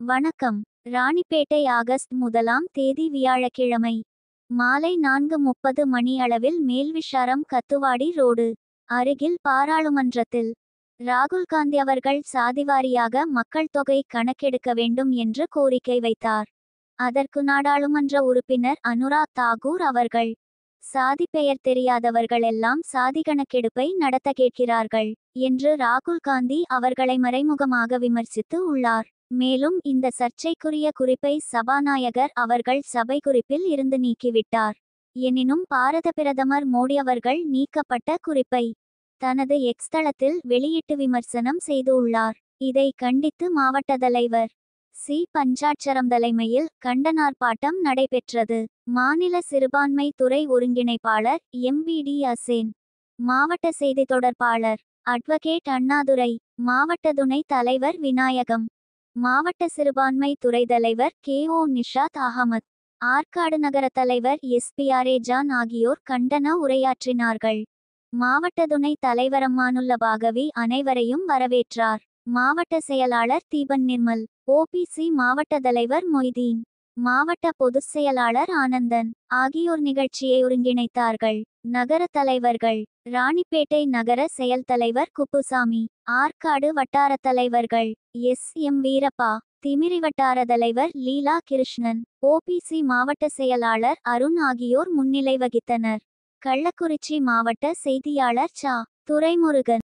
வணக்கம். ராணிப்பேட்டை ஆகஸ்ட் 1ஆம் தேதி வியாழக்கிழமை மாலை 4:30 மணியளவில் மேல்விஷாரம் கத்துவாடி ரோடு அருகில் பாராளுமன்றத்தில் ராகுல் காந்தி அவர்கள் சாதிவாரியாக மக்கள் தொகை கணக்கெடுக்க வேண்டும் என்று கோரிக்கை வைத்தார். அதற்கு நாடாளுமன்ற உறுப்பினர் அனுராக் தாக்கூர் அவர்கள், சாதி பெயர் தெரியாதவர்கள் எல்லாம் சாதி கணக்கெடுப்பை நடத்த கேட்கிறார்கள் என்று ராகுல் காந்தி அவர்களை மறைமுகமாக விமர்சித்து உள்ளார். மேலும் இந்த சர்ச்சைக்குரிய குறிப்பை சபாநாயகர் அவர்கள் சபை குறிப்பில் இருந்து நீக்கிவிட்டார். எனினும் பாரத பிரதமர் மோடி அவர்கள் நீக்கப்பட்ட குறிப்பை தனது எக்ஸ் தளத்தில் வெளியிட்டு விமர்சனம் செய்து உள்ளார். இதை கண்டித்து மாவட்ட தலைவர் சி. பஞ்சாட்சரம் தலைமையில் கண்டனார்ப்பாட்டம் நடைபெற்றது. மாநில சிறுபான்மை துறை ஒருங்கிணைப்பாளர் எம்.வி.டி. அசேன், மாவட்ட செய்தி தொடர்பாளர் அட்வொகேட் அண்ணாதுரை, மாவட்ட துணை தலைவர் விநாயகம், மாவட்ட சிறுபான்மை துறை தலைவர் கே.ஓ. நிஷாத் அகமத், ஆற்காடு நகர தலைவர் எஸ்.பி.ஆர்.ஏ. ஜான் ஆகியோர் கண்டன உரையாற்றினார்கள். மாவட்ட துணை தலைவர் அம்மானுல்ல பாகவி அனைவரையும் வரவேற்றார். மாவட்ட செயலாளர் தீபன் நிர்மல், ஓ.பி.சி. மாவட்ட தலைவர் மொய்தீன், மாவட்ட பொதுச் செயலாளர் ஆனந்தன் ஆகியோர் நிகழ்ச்சியை ஒருங்கிணைத்தார்கள். நகர தலைவர்கள் ராணிப்பேட்டை நகர செயல் தலைவர் குப்புசாமி, ஆற்காடு வட்டார தலைவர்கள் எஸ்.எம். வீரப்பா, திமிரி வட்டார தலைவர் லீலா கிருஷ்ணன், ஓ.பி.சி. மாவட்ட செயலாளர் அருண் ஆகியோர் முன்னிலை வகித்தனர். கள்ளக்குறிச்சி மாவட்ட செய்தியாளர் ச. துரைமுருகன்.